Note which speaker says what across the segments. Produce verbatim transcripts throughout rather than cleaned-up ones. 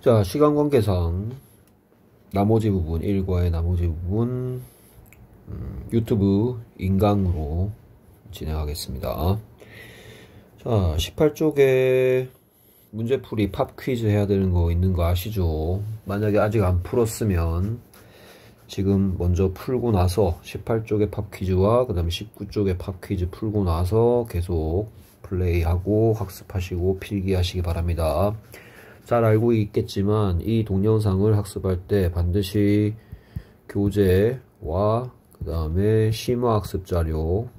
Speaker 1: 자, 시간 관계상 나머지 부분, 일과의 나머지 부분 음, 유튜브 인강으로 진행하겠습니다. 자, 십팔 쪽에 문제풀이 팝 퀴즈 해야 되는 거 있는 거 아시죠? 만약에 아직 안 풀었으면 지금 먼저 풀고 나서 십팔 쪽의 팝 퀴즈와 그 다음에 십구 쪽의 팝 퀴즈 풀고 나서 계속 플레이하고 학습하시고 필기하시기 바랍니다. 잘 알고 있겠지만 이 동영상을 학습할 때 반드시 교재와 그 다음에 심화학습 자료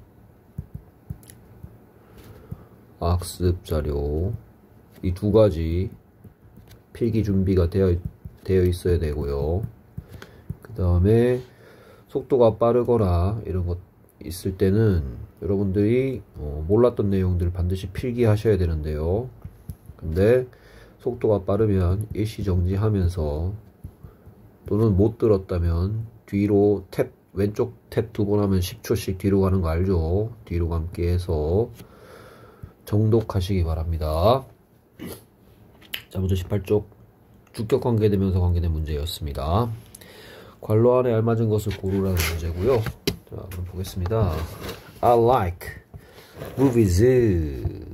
Speaker 1: 학습 자료 이 두 가지 필기 준비가 되어, 되어 있어야 되고요. 그 다음에 속도가 빠르거나 이런 것 있을 때는 여러분들이 어, 몰랐던 내용들 반드시 필기하셔야 되는데요. 근데 속도가 빠르면 일시정지하면서 또는 못 들었다면 뒤로 탭 왼쪽 탭 두 번 하면 십 초씩 뒤로 가는 거 알죠? 뒤로 감기 해서 정독하시기 바랍니다. 자, 먼저 십팔 쪽 주격 관계대명사 관계된 문제였습니다. 괄호 안에 알맞은 것을 고르라는 문제고요. 자, 한번 보겠습니다. I like movies.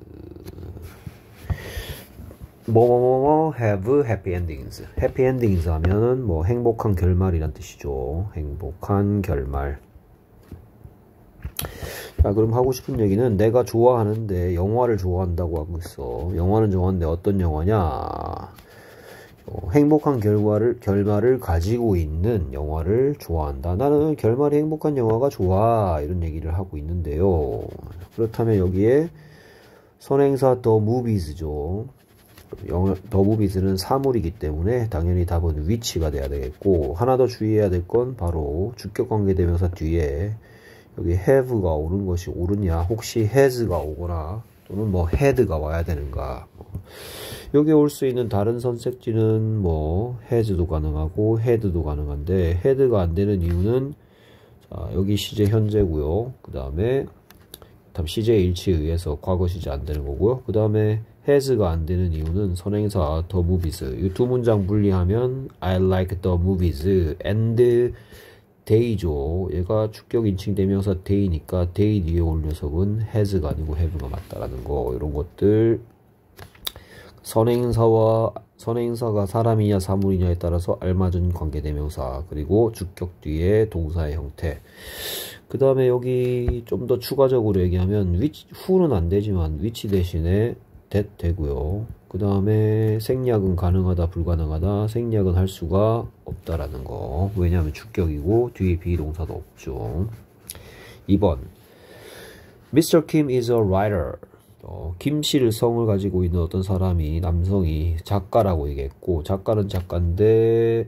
Speaker 1: 뭐뭐뭐 have happy endings. happy endings 하면은 뭐 행복한 결말이란 뜻이죠. 행복한 결말. 자, 그럼 하고 싶은 얘기는 내가 좋아하는데 영화를 좋아한다고 하고 있어. 영화는 좋아하는데 어떤 영화냐? 어, 행복한 결과를, 결말을 가지고 있는 영화를 좋아한다. 나는 결말이 행복한 영화가 좋아. 이런 얘기를 하고 있는데요. 그렇다면 여기에 선행사 the movies죠. 영어, the movies는 사물이기 때문에 당연히 답은 which가 돼야 되겠고, 하나 더 주의해야 될 건 바로 주격관계대명사 뒤에 여기 have가 오는 것이 옳으냐, 혹시 has가 오거나 또는 뭐 had가 와야 되는가. 여기 올 수 있는 다른 선택지는 뭐 has도 가능하고 had도 가능한데, had가 안 되는 이유는 자, 여기 시제 현재고요. 그 다음에 시제 일치에 의해서 과거 시제 안 되는 거고요. 그 다음에 has가 안 되는 이유는 선행사 the movies. 이 두 문장 분리하면 I like the movies and day죠. 얘가 주격 인칭 대명사 day니까 day 뒤에 올 녀석은 has가 아니고 have가 맞다라는 거. 이런 것들 선행사와 선행사가 사람이냐 사물이냐에 따라서 알맞은 관계대명사, 그리고 주격 뒤에 동사의 형태. 그 다음에 여기 좀 더 추가적으로 얘기하면 which, who는 안 되지만 which 대신에 that 되고요. 그 다음에 생략은 가능하다 불가능하다. 생략은 할 수가 없다라는 거. 왜냐하면 주격이고 뒤에 비동사도 없죠. 이 번 미스터 Kim is a writer. 어, 김씨를 성을 가지고 있는 어떤 사람이, 남성이 작가라고 얘기했고, 작가는 작가인데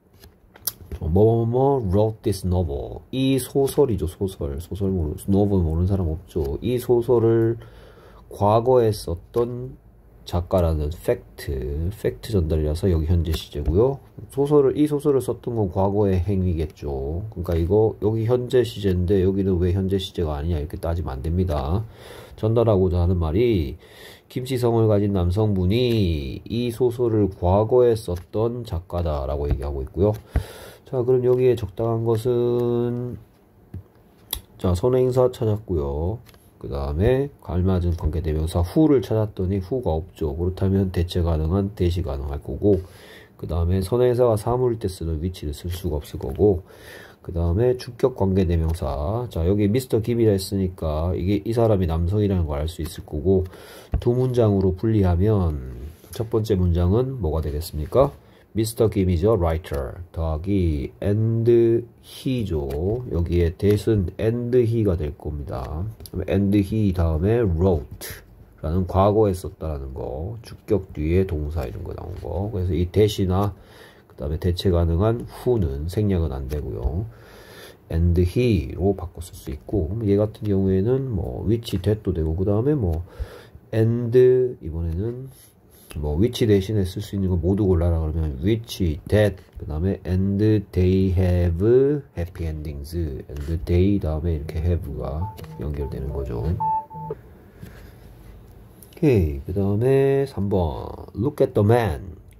Speaker 1: 뭐뭐뭐 wrote this novel. 이 소설이죠. 소설. 소설 모르, novel 모르는 사람 없죠. 이 소설을 과거에 썼던 작가라는 팩트, 팩트 전달이라서 여기 현재 시제고요. 소설을, 이 소설을 썼던 건 과거의 행위겠죠. 그러니까 이거 여기 현재 시제인데 여기는 왜 현재 시제가 아니냐 이렇게 따지면 안 됩니다. 전달하고자 하는 말이 김씨성을 가진 남성분이 이 소설을 과거에 썼던 작가다라고 얘기하고 있고요. 자, 그럼 여기에 적당한 것은 자, 선행사 찾았고요. 그 다음에 알맞은 관계대명사 who를 찾았더니 who가 없죠. 그렇다면 대체 가능한 대시 가능할 거고, 그 다음에 선행사가 사물일 때 쓰는 which를 쓸 수가 없을 거고, 그 다음에 주격 관계대명사. 자, 여기 미스터 김이라 했으니까 이게 이 사람이 남성이라는 걸 알 수 있을 거고, 두 문장으로 분리하면 첫 번째 문장은 뭐가 되겠습니까? 미스터 Kim is a writer 더하기 and he죠. 여기에 that은 and he가 될 겁니다. and he 다음에 wrote 라는 과거에 썼다라는 거, 주격 뒤에 동사 이런 거 나온 거. 그래서 이 that이나 그 다음에 대체 가능한 who는 생략은 안 되고요. and he로 바꿔 쓸 수 있고, 얘 같은 경우에는 뭐 which that도 되고, 그 다음에 뭐 and 이번에는 뭐 which 대신에 쓸 수 있는 거 모두 골라라 그러면 which, that, 그 다음에 and they have happy endings, and they 다음에 이렇게 have가 연결되는 거죠. 오케이. 그 다음에 삼 번 look at the man.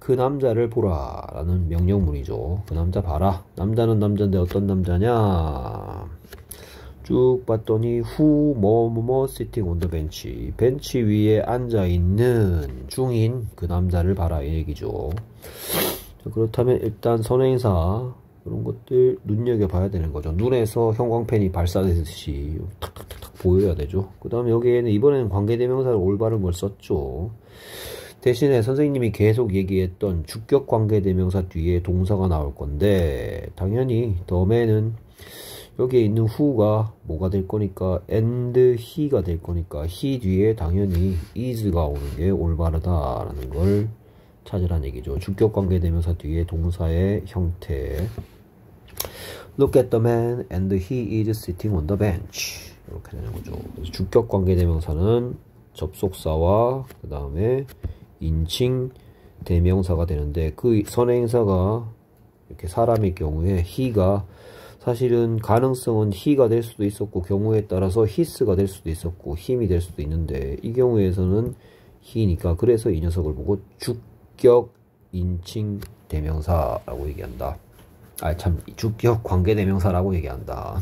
Speaker 1: 그 남자를 보라 라는 명령문이죠. 그 남자 봐라. 남자는 남자인데 어떤 남자냐. 쭉 봤더니 who 뭐 뭐 뭐 sitting on the bench. 벤치 위에 앉아있는 중인 그 남자를 봐라 이 얘기죠. 자, 그렇다면 일단 선행사 그런 것들 눈여겨봐야 되는 거죠. 눈에서 형광펜이 발사되듯이 탁탁탁탁 보여야 되죠. 그 다음에 여기에는 이번에는 관계대명사를 올바른 걸 썼죠. 대신에 선생님이 계속 얘기했던 주격 관계대명사 뒤에 동사가 나올 건데 당연히 덤에는 여기에 있는 who가 뭐가 될 거니까 and he가 될 거니까 he 뒤에 당연히 is가 오는 게 올바르다라는 걸 찾으란 얘기죠. 주격 관계대명사 뒤에 동사의 형태. Look at the man and he is sitting on the bench. 이렇게 되는 거죠. 그래서 주격 관계대명사는 접속사와 그 다음에 인칭 대명사가 되는데 그 선행사가 이렇게 사람일 경우에 he가 사실은 가능성은 he가 될 수도 있었고 경우에 따라서 his가 될 수도 있었고 him이 될 수도 있는데 이 경우에서는 he니까 그래서 이 녀석을 보고 주격 인칭 대명사라고 얘기한다. 아 참 주격 관계 대명사라고 얘기한다.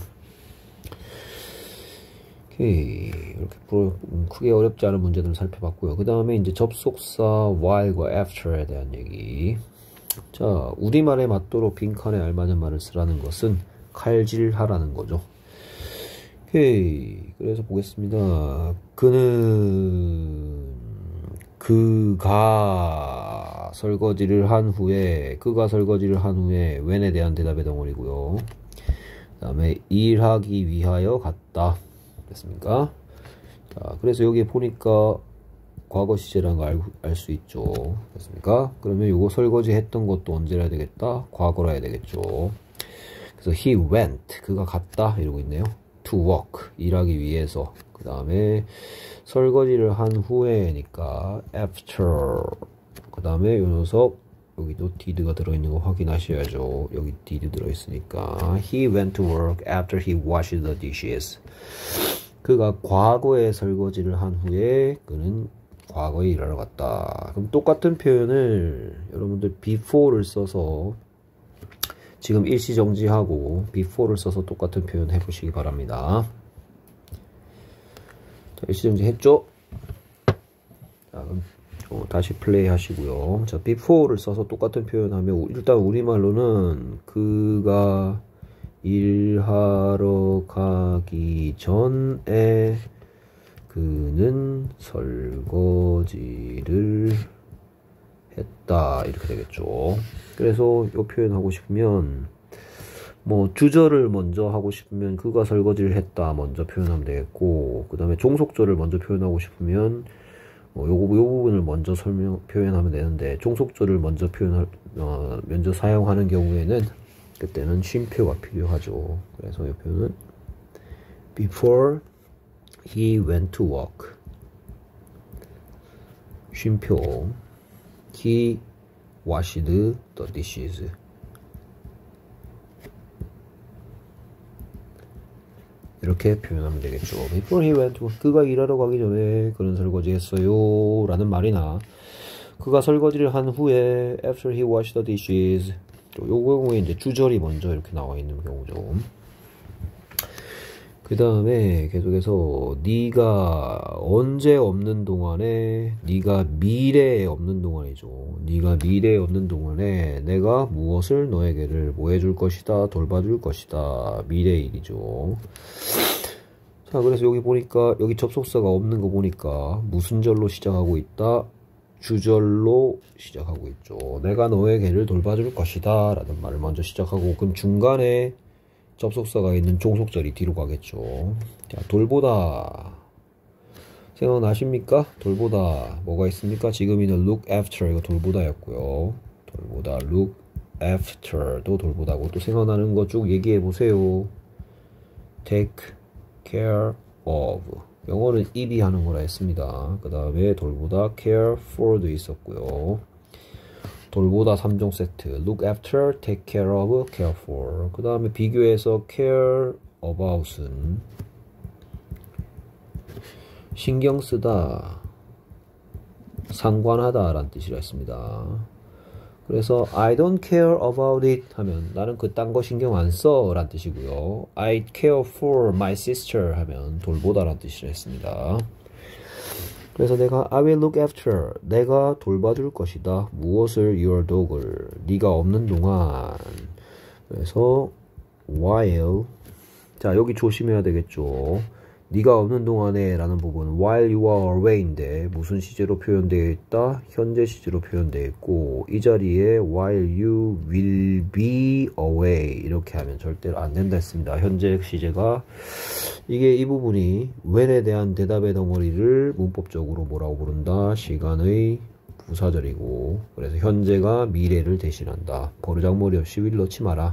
Speaker 1: 오케이. 이렇게 크게 어렵지 않은 문제들을 살펴봤고요. 그 다음에 이제 접속사 while과 after에 대한 얘기. 자, 우리말에 맞도록 빈칸에 알맞은 말을 쓰라는 것은 칼질하라는 거죠. 오케이. 그래서 보겠습니다. 그는 그가 설거지를 한 후에 그가 설거지를 한 후에 when에 대한 대답의 덩어리고요. 그 다음에 일하기 위하여 갔다. 됐습니까? 자, 그래서 여기 보니까 과거 시제라는 걸 알 수 있죠. 됐습니까? 그러면 요거 설거지 했던 것도 언제라 해야 되겠다? 과거라 해야 되겠죠. 그래서 he went, 그가 갔다 이러고 있네요. to work, 일하기 위해서. 그 다음에 설거지를 한 후에니까 after. 그 다음에 요 녀석 여기도 did가 들어있는 거 확인하셔야죠. 여기 did 들어있으니까 he went to work after he washed the dishes. 그가 과거에 설거지를 한 후에 그는 과거에 일하러 갔다. 그럼 똑같은 표현을 여러분들 before를 써서 지금 일시정지하고 before를 써서 똑같은 표현 해보시기 바랍니다. 자, 일시정지 했죠? 자, 그럼 어, 다시 플레이 하시고요. 자, before를 써서 똑같은 표현하면 일단 우리말로는 그가 일하러 가기 전에 그는 설거지를 했다 이렇게 되겠죠. 그래서 이 표현 하고 싶으면 뭐 주절을 먼저 하고 싶으면 그가 설거지를 했다 먼저 표현하면 되겠고, 그 다음에 종속절을 먼저 표현하고 싶으면 어, 요거, 요 부분을 먼저 설명, 표현하면 되는데, 종속절을 먼저 표현할, 어, 먼저 사용하는 경우에는, 그때는 쉼표가 필요하죠. 그래서 이 표현은, before he went to work. 쉼표. he washed the dishes. 이렇게 표현하면 되겠죠. Before he went to work. 그가 일하러 가기 전에 그는 설거지 했어요 라는 말이나 그가 설거지를 한 후에 after he washed the dishes. 요 경우에 이제 주절이 먼저 이렇게 나와 있는 경우죠. 그 다음에 계속해서 네가 언제 없는 동안에, 네가 미래에 없는 동안이죠. 네가 미래에 없는 동안에 내가 무엇을 너에게를 뭐 해줄 것이다, 돌봐줄 것이다. 미래 일이죠. 자, 그래서 여기 보니까 여기 접속사가 없는 거 보니까 무슨 절로 시작하고 있다? 주절로 시작하고 있죠. 내가 너에게를 돌봐줄 것이다 라는 말을 먼저 시작하고, 그럼 중간에 접속사가 있는 종속절이 뒤로 가겠죠. 자, 돌보다 생각나십니까? 돌보다 뭐가 있습니까? 지금이는 look after, 이거 돌보다였고요. 돌보다 look after도 돌보다고. 또 생각나는 거 쭉 얘기해 보세요. take care of, 영어는 입이 하는 거라 했습니다. 그 다음에 돌보다 care for도 있었고요. 돌보다 삼 종 세트. look after, take care of, care for. 그 다음에 비교해서 care about은 신경 쓰다, 상관하다 라는 뜻이라 했습니다. 그래서 I don't care about it 하면 나는 그딴 거 신경 안 써 라는 뜻이고요. I care for my sister 하면 돌보다 라는 뜻이라 했습니다. 그래서 내가 I will look after 내가 돌봐줄 것이다. 무엇을? Your dog을 네가 없는 동안. 그래서 while 자 여기 조심해야 되겠죠. 네가 없는 동안에 라는 부분 while you are away인데 무슨 시제로 표현되어 있다? 현재 시제로 되어 있고 이 자리에 while you will be away 이렇게 하면 절대로 안 된다 했습니다. 현재 시제가 이게 이 부분이 when에 대한 대답의 덩어리를 문법적으로 뭐라고 부른다? 시간의 부사절이고 그래서 현재가 미래를 대신한다. 버르장머리 없이 will 넣지 마라.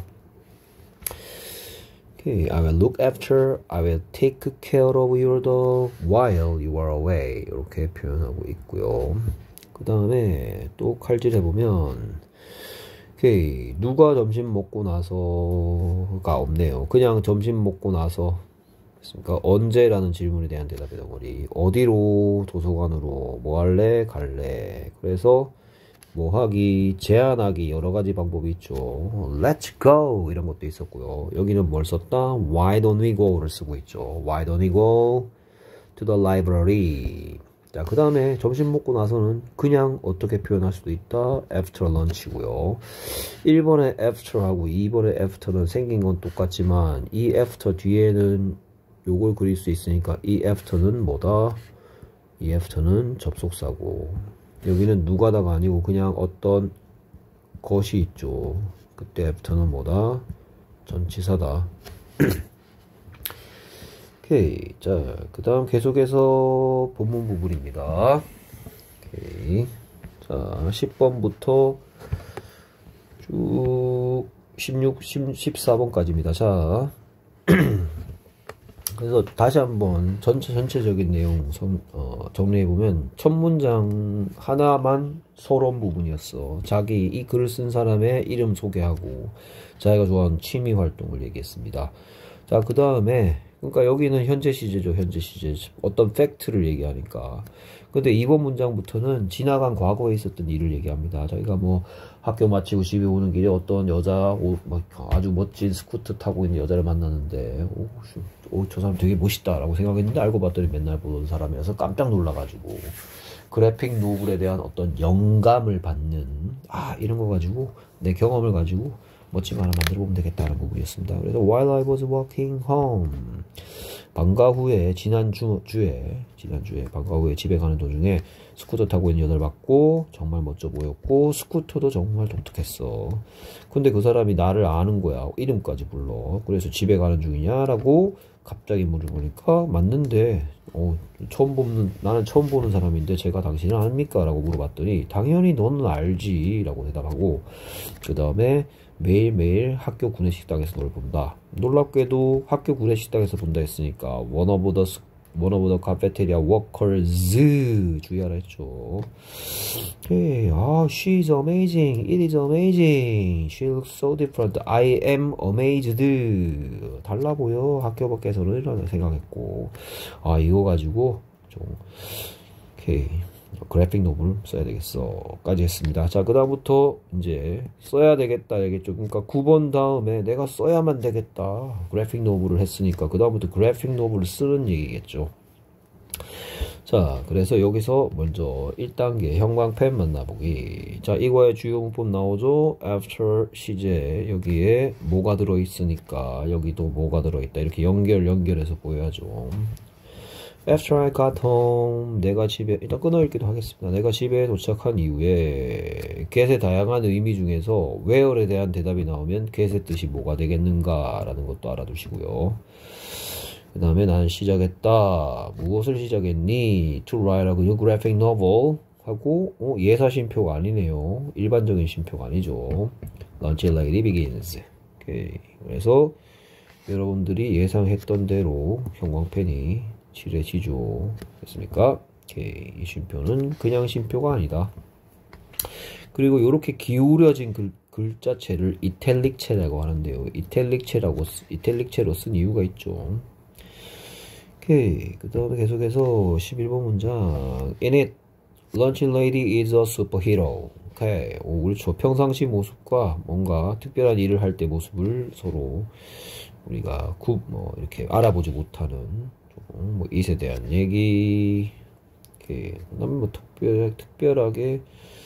Speaker 1: Okay, I will look after, I will take care of your dog while you are away 이렇게 표현하고 있고요. 그 다음에 또 칼질 해보면 okay, 누가 점심 먹고 나서가 없네요. 그냥 점심 먹고 나서 그러니까 언제라는 질문에 대한 대답의 덩어리 어디로? 도서관으로. 뭐 할래? 갈래. 그래서 뭐 하기, 제안하기 여러 가지 방법이 있죠. Let's go 이런 것도 있었고요. 여기는 뭘 썼다? Why don't we go를 쓰고 있죠. Why don't we go to the library? 자, 그 다음에 점심 먹고 나서는 그냥 어떻게 표현할 수도 있다? After lunch고요. 일 번에 after하고 이 번에 after는 생긴 건 똑같지만 이 after 뒤에는 요걸 그릴 수 있으니까 이 after는 뭐다? 이 after는 접속사고 여기는 누가다가 아니고 그냥 어떤 것이 있죠. 그때 after는 뭐다? 전치사다. 오케이. 자, 그 다음 계속해서 본문 부분입니다. 오케이. 자, 십 번부터 쭉 십육, 십사 번까지입니다. 자. 그래서 다시 한번 전체 전체적인 내용 성, 어, 정리해보면 첫 문장 하나만 서론 부분이었어. 자기 이 글을 쓴 사람의 이름 소개하고 자기가 좋아하는 취미 활동을 얘기했습니다. 자, 그 다음에 그러니까 여기는 현재 시제죠. 현재 시제 어떤 팩트를 얘기하니까. 근데 이번 문장부터는 지나간 과거에 있었던 일을 얘기합니다. 자기가 뭐 학교 마치고 집에 오는 길에 어떤 여자 오, 막 아주 멋진 스쿠터 타고 있는 여자를 만났는데 오, 오, 저 사람 되게 멋있다 라고 생각했는데 알고 봤더니 맨날 보던 사람이어서 깜짝 놀라가지고 그래픽 노블에 대한 어떤 영감을 받는 아 이런 거 가지고 내 경험을 가지고 멋진 거 하나 만들어 보면 되겠다는 부분이었습니다. 그래서 while I was walking home 방과 후에 지난주, 주에 지난주에 방과 후에 집에 가는 도중에 스쿠터 타고 있는 여자를 봤고 정말 멋져 보였고 스쿠터도 정말 독특했어. 근데 그 사람이 나를 아는 거야. 이름까지 불러. 그래서 집에 가는 중이냐 라고 갑자기 물어보니까 맞는데 어, 처음 보는 나는 처음 보는 사람인데 제가 당신을 압니까? 라고 물어봤더니 당연히 너는 알지 라고 대답하고 그 다음에 매일매일 학교 구내식당에서 널 본다. 놀랍게도 학교 구내식당에서 본다 했으니까 one of the, one of the cafeteria workers 주의하라 했죠. Hey, 아, she's amazing. It is amazing. She looks so different. I am amazed. 달라 보여. 학교 밖에서는 이런 생각했고 아 이거 가지고 좀 오케이. 그래픽 노블 써야 되겠어 까지 했습니다. 자, 그 다음부터 이제 써야 되겠다 얘기했죠. 그러니까 구 번 다음에 내가 써야만 되겠다 그래픽 노블을 했으니까 그 다음부터 그래픽 노블을 쓰는 얘기겠죠. 자, 그래서 여기서 먼저 일 단계 형광펜 만나보기. 자, 이거의 주요 문법 나오죠. after 시제 여기에 뭐가 들어있으니까 여기도 뭐가 들어있다 이렇게 연결 연결해서 보여야죠. After I got home, 내가 집에, 일단 끊어읽기도 하겠습니다. 내가 집에 도착한 이후에 get의 다양한 의미 중에서 where에 대한 대답이 나오면 get의 뜻이 뭐가 되겠는가 라는 것도 알아두시고요. 그 다음에 난 시작했다. 무엇을 시작했니? To write a graphic novel 하고 어, 예사심표가 아니네요. 일반적인 심표가 아니죠. Lunch lady begins. 오케이. 그래서 여러분들이 예상했던 대로 형광펜이 칠해지죠. 됐습니까? 오케이. 이 쉼표는 그냥 쉼표가 아니다. 그리고 이렇게 기울여진 글, 글자체를 이탈릭체라고 하는데요. 이탈릭체라고, 이탈릭체로 쓴 이유가 있죠. 오케이. 그 다음에 계속해서 십일 번 문장. In it, lunch lady is a superhero. 오케이. 오, 그렇죠. 평상시 모습과 뭔가 특별한 일을 할 때 모습을 서로 우리가 구, 뭐, 이렇게 알아보지 못하는, 조금 뭐, 이에 대한 얘기, 이렇게, 그 다음에 뭐, 특별, 특별하게,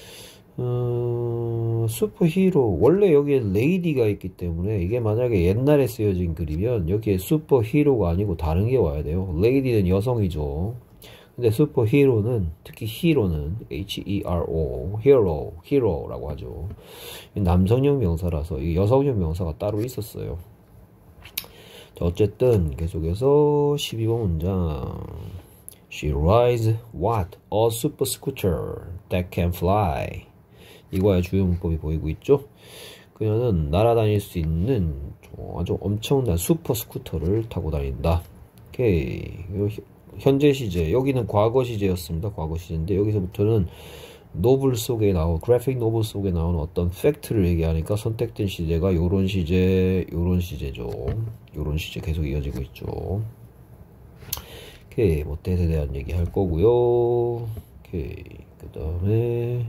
Speaker 1: 어, 슈퍼히로. 원래 여기에 레이디가 있기 때문에, 이게 만약에 옛날에 쓰여진 글이면, 여기에 슈퍼히로가 아니고 다른 게 와야 돼요. 레이디는 여성이죠. 근데 슈퍼히로는, 특히 히로는, H-E-R-O, hero, hero라고 하죠. 남성형 명사라서, 이 여성형 명사가 따로 있었어요. 자, 어쨌든 계속해서 십이 번 문장. She rides what? A super scooter that can fly. 이거의 주요 문법이 보이고 있죠? 그녀는 날아다닐 수 있는 아주 엄청난 슈퍼 스쿠터를 타고 다닌다. 오케이. 현재 시제. 여기는 과거 시제였습니다. 과거 시제인데 여기서부터는 노블 속에 나온, 그래픽 노블 속에 나오는 어떤 팩트를 얘기하니까 선택된 시제가 요런 시제, 요런 시제죠. 요런 시제 계속 이어지고 있죠. 오케이, 뭐, 뜻에 대한 얘기 할 거고요. 오케이, 그 다음에,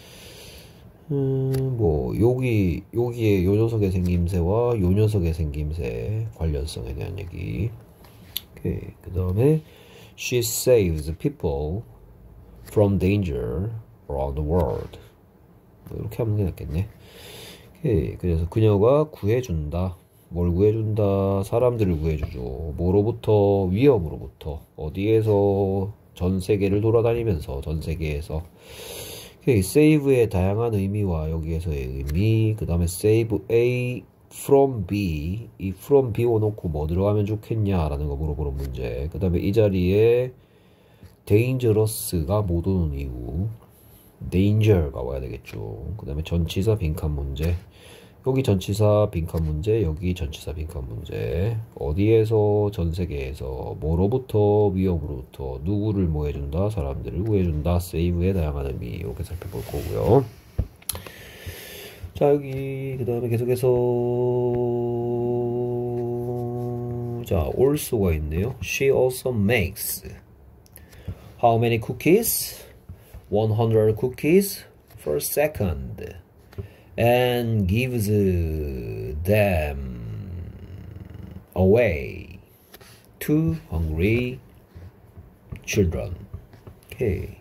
Speaker 1: 음, 뭐, 여기, 여기에 요 녀석의 생김새와 요 녀석의 생김새 관련성에 대한 얘기. 오케이, 그 다음에, she saves people from danger around the world. 뭐 이렇게 하면 게 낫겠네. 오케이. 그래서 그녀가 구해준다. 뭘 구해준다? 사람들을 구해주죠. 뭐로부터? 위험으로부터. 어디에서? 전 세계를 돌아다니면서, 전 세계에서. 오케이. save의 다양한 의미와 여기에서의 의미, 그 다음에 save A from B, 이 from B 오놓고 뭐 들어가면 좋겠냐라는 거 물어보는 문제. 그 다음에 이 자리에 dangerous가 못 오는 이유, danger가 와야 되겠죠. 그 다음에 전치사 빈칸 문제. 여기 전치사 빈칸 문제, 여기 전치사 빈칸 문제. 어디에서? 전 세계에서. 뭐로부터? 위험으로부터. 누구를 뭐 해준다? 사람들을 구해준다. save의 다양한 의미 이렇게 살펴볼 거고요. 자, 여기 그 다음에 계속해서 자, also가 있네요. She also makes how many cookies? one hundred cookies per second and gives them away to hungry children. 오케이.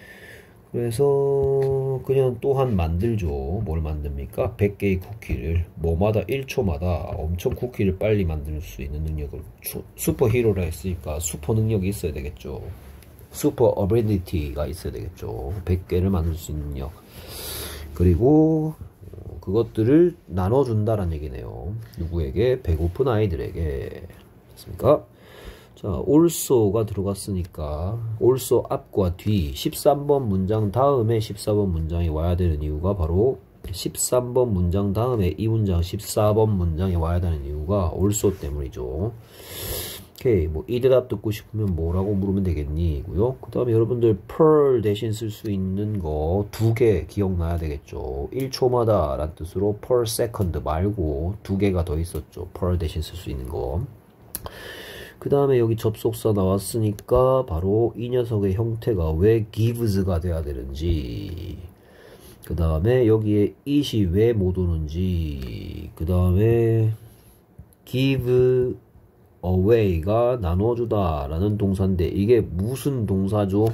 Speaker 1: 그래서 그냥 또한 만들죠. 뭘 만듭니까? 백 개의 쿠키를 뭐마다 일 초마다 엄청 쿠키를 빨리 만들 수 있는 능력을, 슈퍼히로라 했으니까 슈퍼 능력이 있어야 되겠죠. 슈퍼 어빌리티가 있어야 되겠죠. 백 개를 만들 수 있는 능력. 그리고 그것들을 나눠준다라는 얘기네요. 누구에게? 배고픈 아이들에게. 됐습니까? 자, also가 들어갔으니까 also 앞과 뒤 십삼 번 문장 다음에 십사 번 문장이 와야 되는 이유가 바로 십삼 번 문장 다음에 이 문장 십사 번 문장이 와야 되는 이유가 also 때문이죠. 오케이, 뭐 이 대답 듣고 싶으면 뭐라고 물으면 되겠니?고요. 그 다음에 여러분들 per 대신 쓸 수 있는 거 두 개 기억나야 되겠죠. 일 초마다 라는 뜻으로 per second 말고 두 개가 더 있었죠. per 대신 쓸 수 있는 거. 그 다음에 여기 접속사 나왔으니까 바로 이 녀석의 형태가 왜 gives가 돼야 되는지, 그 다음에 여기에 it이 왜 못 오는지, 그 다음에 give away가 나눠주다 라는 동사인데 이게 무슨 동사죠?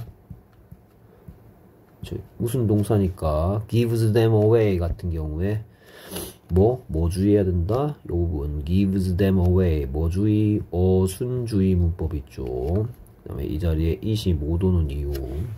Speaker 1: 무슨 동사니까 gives them away 같은 경우에 뭐? 뭐 주의해야 된다? 요 부분 gives them away 뭐 주의? 어순주의 문법 있죠. 그 다음에 이 자리에 it이 못 오는 이유,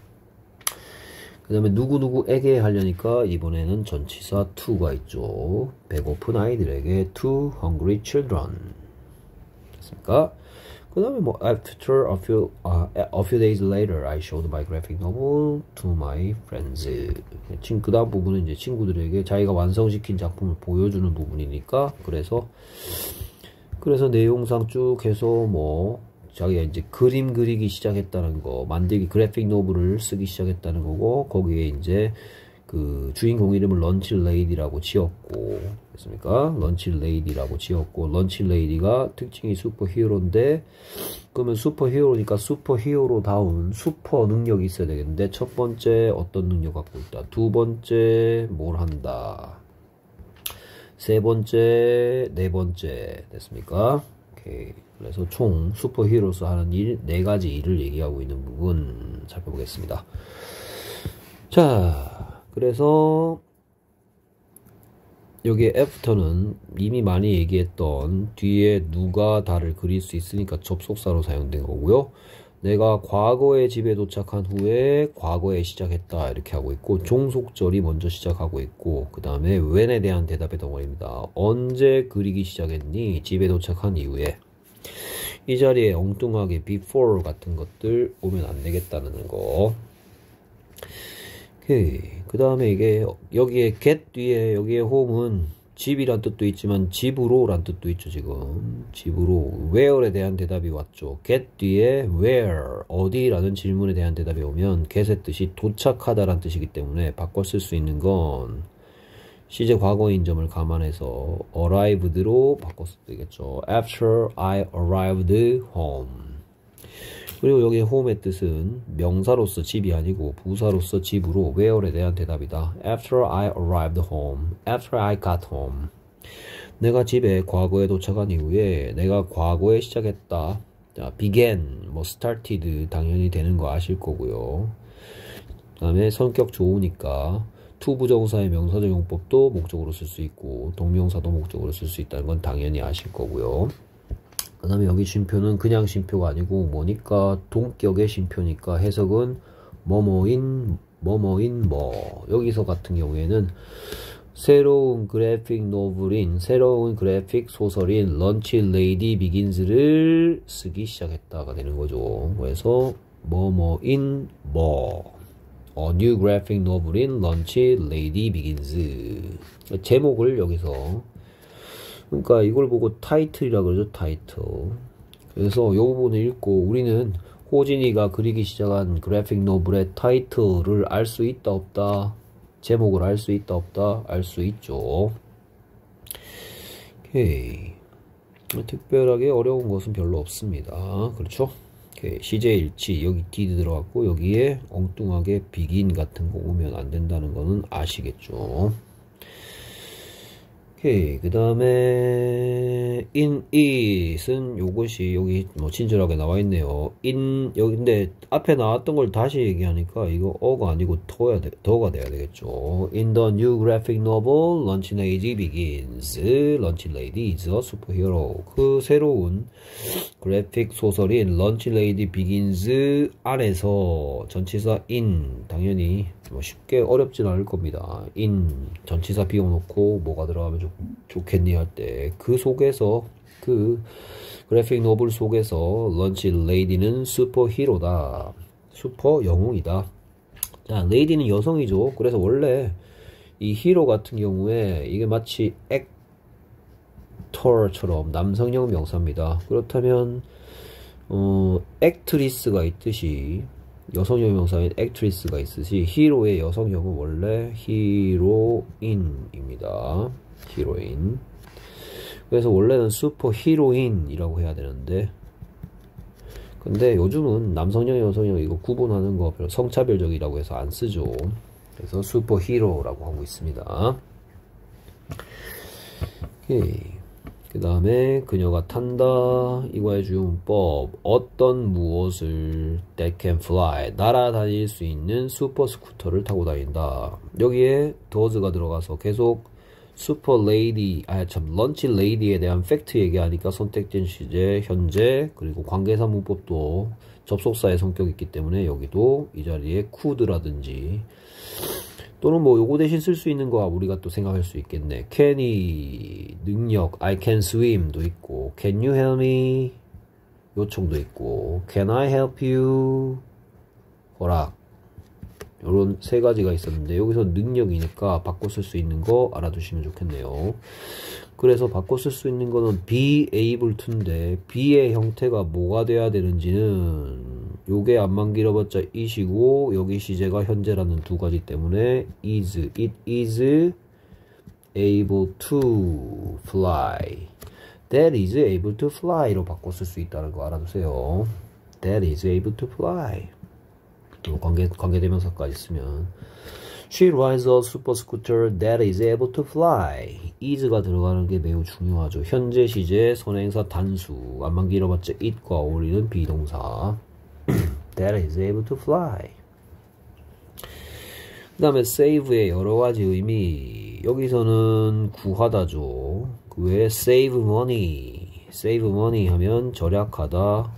Speaker 1: 그 다음에 누구누구에게 하려니까 이번에는 전치사 to가 있죠. 배고픈 아이들에게 to hungry children. 됐습니까? 그 다음에 뭐 after a few, uh, a few days later I showed my graphic novel to my friends. 그 다음 부분은 이제 친구들에게 자기가 완성시킨 작품을 보여주는 부분이니까, 그래서 그래서 내용상 쭉 해서 뭐 자기가 이제 그림 그리기 시작했다는 거, 만들기, 그래픽 노블을 쓰기 시작했다는 거고, 거기에 이제 그 주인공 이름을 런치 레이디라고 지었고, 됐습니까? 런치 레이디라고 지었고, 런치 레이디가 특징이 슈퍼히어로인데, 그러면 슈퍼히어로니까 슈퍼히어로다운 슈퍼 능력이 있어야 되겠는데, 첫 번째 어떤 능력 갖고 있다. 두 번째 뭘 한다. 세 번째, 네 번째 됐습니까? 오케이. 그래서 총 슈퍼히어로스 하는 일, 네 가지 일을 얘기하고 있는 부분 살펴보겠습니다. 자, 그래서 여기에 애프터는 이미 많이 얘기했던 뒤에 누가 다를 그릴 수 있으니까 접속사로 사용된 거고요. 내가 과거에 집에 도착한 후에 과거에 시작했다 이렇게 하고 있고, 종속절이 먼저 시작하고 있고, 그 다음에 when에 대한 대답의 덩어리입니다. 언제 그리기 시작했니? 집에 도착한 이후에. 이 자리에 엉뚱하게 before 같은 것들 오면 안 되겠다는 거. 오케이. 그 다음에 이게 여기에 get 뒤에 여기에 home은 집이란 뜻도 있지만 집으로 란 뜻도 있죠. 지금 집으로 where에 대한 대답이 왔죠. get 뒤에 where 어디라는 질문에 대한 대답이 오면 get의 뜻이 도착하다 란 뜻이기 때문에 바꿔 쓸 수 있는 건 시제 과거인 점을 감안해서 arrived로 바꿔 써도 되겠죠. After I arrived home. 그리고 여기 home의 뜻은 명사로서 집이 아니고 부사로서 집으로 where에 대한 대답이다. After I arrived home. After I got home. 내가 집에 과거에 도착한 이후에 내가 과거에 시작했다. 자, began, 뭐 started 당연히 되는 거 아실 거고요. 그 다음에 성격 좋으니까 to 부정사의 명사적 용법도 목적으로 쓸 수 있고 동명사도 목적으로 쓸 수 있다는 건 당연히 아실 거고요. 그 다음에 여기 쉼표는 그냥 쉼표가 아니고 뭐니까 동격의 쉼표니까 해석은 뭐뭐인 뭐뭐인 뭐. 여기서 같은 경우에는 새로운 그래픽 노블인 새로운 그래픽 소설인 런치 레이디 비긴즈를 쓰기 시작했다가 되는 거죠. 그래서 뭐뭐인 뭐. A new graphic novel인 런치 레이디 비긴즈. 제목을 여기서, 그러니까 이걸 보고 타이틀이라 그러죠. 타이틀. 그래서 이 부분을 읽고 우리는 호진이가 그리기 시작한 그래픽 노블의 타이틀을 알 수 있다 없다. 제목을 알 수 있다 없다. 알 수 있죠. 오케이. 특별하게 어려운 것은 별로 없습니다. 그렇죠? 오케이. 시제 일치 여기 did 들어갔고 여기에 엉뚱하게 begin 같은 거 오면 안 된다는 거는 아시겠죠? 오케이. 그 다음에 in it은 요것이 여기 뭐 친절하게 나와 있네요. in 여기 근데 앞에 나왔던 걸 다시 얘기하니까 이거 어가 아니고 더야 돼, 더가 돼야 되겠죠. In the new graphic novel, Lunch Lady begins. Lunch Lady is a superhero. 그 새로운 그래픽 소설인 Lunch Lady begins 안에서 전치사 in 당연히 뭐 쉽게 어렵진 않을 겁니다. in 전치사 비워놓고 뭐가 들어가면 좋, 좋겠니 할 때 그 속에서 그 그래픽 노블 속에서 런치 레이디는 슈퍼히로다. 슈퍼 영웅이다. 자, 레이디는 여성이죠. 그래서 원래 이 히로 같은 경우에 이게 마치 액터처럼 남성형 명사입니다. 그렇다면 어, 액트리스가 있듯이 여성형 명사인 액트리스가 있듯이 히로의 여성형은 원래 히로인입니다. 히로인. 그래서 원래는 슈퍼 히로인이라고 해야 되는데 근데 요즘은 남성형 여성형 이거 구분하는 거 별로 성차별적이라고 해서 안 쓰죠. 그래서 슈퍼 히로라고 하고 있습니다. 오케이. 그 다음에 그녀가 탄다. 이거의 주용법. 어떤 무엇을 that can fly 날아다닐 수 있는 슈퍼 스쿠터를 타고 다닌다. 여기에 does가 들어가서 계속 슈퍼 레이디 아참 런치 레이디에 대한 팩트 얘기하니까 선택된 시제 현재 그리고 관계사 문법도 접속사의 성격이 있기 때문에 여기도 이 자리에 could라든지 또는 뭐 요거 대신 쓸 수 있는 거 우리가 또 생각할 수 있겠네. can이 능력 I can swim도 있고 can you help me 요청도 있고 can I help you 허락 요런 세 가지가 있었는데 여기서 능력이니까 바꿔 쓸 수 있는 거 알아두시면 좋겠네요. 그래서 바꿔 쓸 수 있는 거는 be able to인데 be의 형태가 뭐가 돼야 되는지는 요게 안만 길어봤자 it이고 여기 시제가 현재라는 두 가지 때문에 is, it is able to fly. That is able to fly로 바꿔 쓸 수 있다는 거 알아두세요. That is able to fly. 또 관계, 관계대명사까지 쓰면 She rides a super scooter that is able to fly. is가 들어가는 게 매우 중요하죠. 현재 시제 선행사 단수 안만 길어봤자 it과 어울리는 비동사 That is able to fly. 그 다음에 save의 여러가지 의미 여기서는 구하다죠. 그 외에 save money save money 하면 절약하다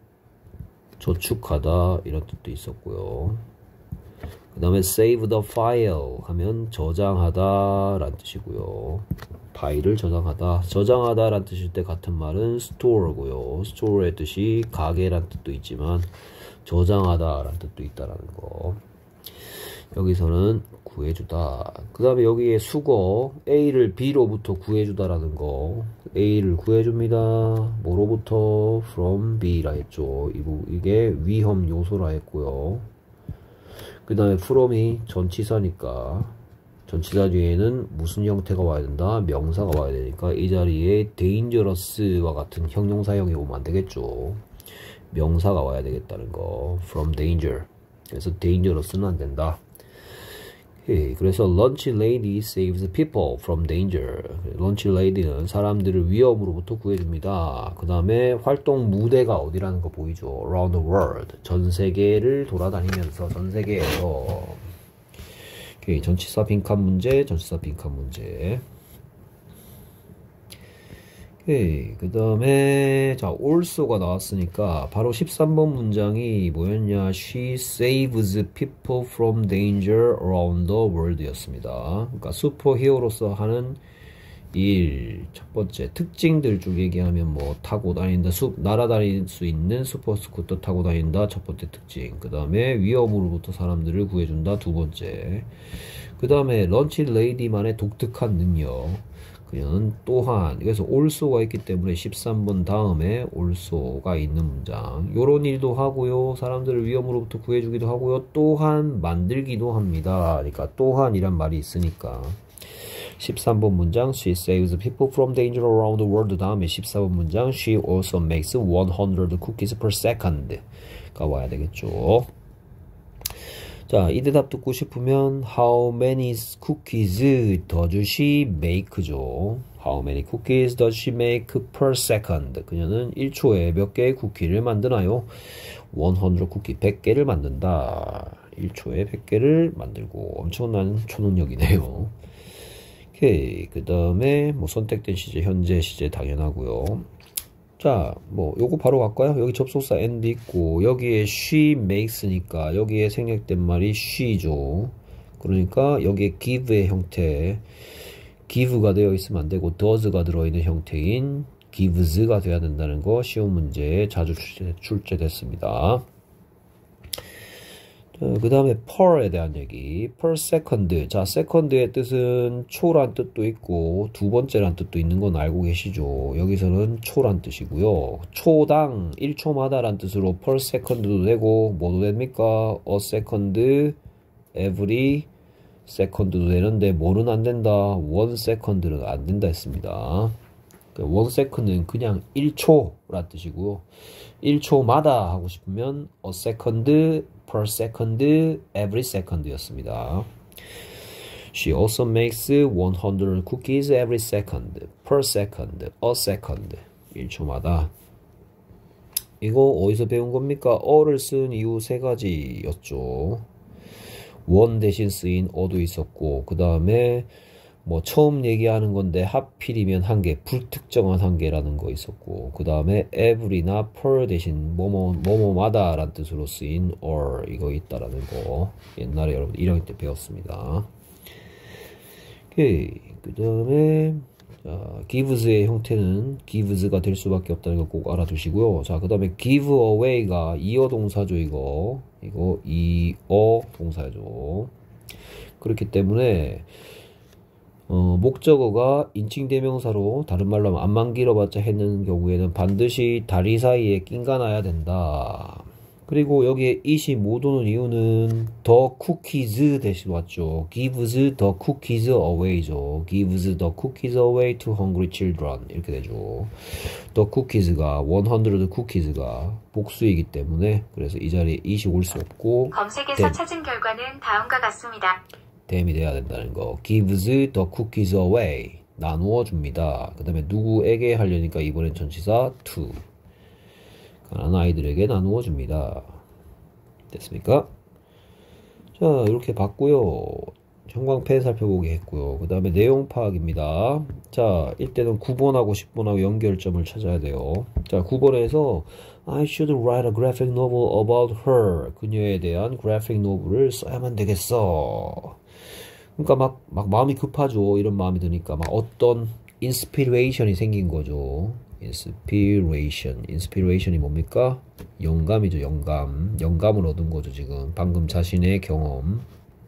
Speaker 1: 저축하다 이런 뜻도 있었고요. 그 다음에 save the file 하면 저장하다 라는 뜻이고요. 파일을 저장하다 저장하다 라는 뜻일 때 같은 말은 store고요. store의 뜻이 가게란 뜻도 있지만 저장하다 라는 뜻도 있다라는 거. 여기서는 구해주다. 그 다음에 여기에 수거 A를 B로부터 구해주다라는 거. A를 구해줍니다. 뭐로부터? From B라 했죠. 이게 위험 요소라 했고요. 그 다음에 from이 전치사니까 전치사 뒤에는 무슨 형태가 와야 된다? 명사가 와야 되니까 이 자리에 dangerous와 같은 형용사형이 오면 안 되겠죠. 명사가 와야 되겠다는 거. From danger. 그래서 dangerous는 안 된다. 오케이. 그래서 lunch lady saves people from danger. lunch lady는 사람들을 위험으로부터 구해줍니다. 그 다음에 활동 무대가 어디라는 거 보이죠? around the world. 전 세계를 돌아다니면서 전 세계에서. 오케이. 전치사 빈칸 문제, 전치사 빈칸 문제. 오케이. 그 다음에 자 also가 나왔으니까 바로 십삼 번 문장이 뭐였냐? She saves people from danger around the world 였습니다. 그러니까 슈퍼히어로서 하는 일 첫 번째 특징들 쭉 얘기하면 뭐 타고 다닌다, 수, 날아다닐 수 있는 슈퍼 스쿠터 타고 다닌다 첫 번째 특징. 그 다음에 위험으로부터 사람들을 구해준다 두 번째. 그 다음에 런치 레이디만의 독특한 능력. 그냥 또한 그래서 also가 있기 때문에 십삼 번 다음에 also가 있는 문장 요런 일도 하고요 사람들을 위험으로부터 구해주기도 하고요 또한 만들기도 합니다. 그러니까 또한이란 말이 있으니까 십삼 번 문장 She saves people from danger around the world 다음에 십사 번 문장 She also makes one hundred cookies per second 가 와야 되겠죠. 자, 이 대답 듣고 싶으면 How many cookies does she make죠? How many cookies does she make per second? 그녀는 일 초에 몇 개의 쿠키를 만드나요? 백 쿠키, 백 개를 만든다. 일 초에 백 개를 만들고 엄청난 초능력이네요. 오케이. 그 다음에 뭐 선택된 시제, 현재 시제 당연하고요. 자, 뭐 요거 바로 갈까요? 여기 접속사 and 있고 여기에 she makes니까 여기에 생략된 말이 she죠. 그러니까 여기에 give의 형태 give가 되어 있으면 안 되고 does가 들어있는 형태인 gives가 돼야 된다는 거 쉬운 문제에 자주 출제, 출제됐습니다. 그 다음에 per에 대한 얘기 per second. 자, second의 뜻은 초란 뜻도 있고 두 번째란 뜻도 있는 건 알고 계시죠. 여기서는 초란 뜻이고요. 초당 일 초마다 란 뜻으로 per second도 되고 뭐도 됩니까? a second, every second도 되는데 뭐는 안 된다? one second는 안 된다 했습니다. one second는 그냥 일 초란 뜻이고요. 일 초마다 하고 싶으면 a second per second, every second 였습니다. She also makes one hundred cookies every second, per second, a second. 일 초마다. 이거 어디서 배운 겁니까? 어를 쓴 이유 세 가지였죠. one 대신 쓰인 어도 있었고, 그 다음에 뭐 처음 얘기하는 건데 하필이면 한 개, 불특정한 한 개라는 거 있었고 그 다음에 every나 per 대신 뭐뭐 뭐뭐마다 라는 뜻으로 쓰인 or 이거 있다라는 거 옛날에 여러분 일 학년 때 배웠습니다. 오케이. 그 다음에 자, gives의 형태는 gives가 될 수밖에 없다는 거 꼭 알아두시고요. 자, 그 다음에 give away가 이어 동사죠. 이거 이거 이어 동사죠. 그렇기 때문에 어, 목적어가 인칭대명사로 다른 말로 하면 안만 길어봤자 했는 경우에는 반드시 다리 사이에 낀가 나야 된다. 그리고 여기에 it이 못 오는 이유는 the cookies 대신 왔죠. gives the cookies away죠. gives the cookies away to hungry children 이렇게 되죠. the cookies가 hundred cookies가 복수이기 때문에 그래서 이 자리에 it이 올 수 없고
Speaker 2: 검색에서 댐, 찾은 결과는 다음과 같습니다.
Speaker 1: 댐이 돼야 된다는 거. gives the cookies away 나누어 줍니다. 그 다음에 누구에게 하려니까 이번엔 전치사 to 가난한 아이들에게 나누어 줍니다. 됐습니까? 자, 이렇게 봤고요. 형광펜 살펴보기 했고요. 그 다음에 내용 파악입니다. 자, 일단은 구 번하고 십 번하고 연결점을 찾아야 돼요. 자, 구 번에서 I should write a graphic novel about her. 그녀에 대한 graphic novel을 써야만 되겠어. 그러니까 막, 막 마음이 급하죠. 이런 마음이 드니까 막 어떤 인스피레이션이 생긴 거죠. inspiration. inspiration이 뭡니까? 영감이죠. 영감. 영감을 얻은 거죠. 지금 방금 자신의 경험.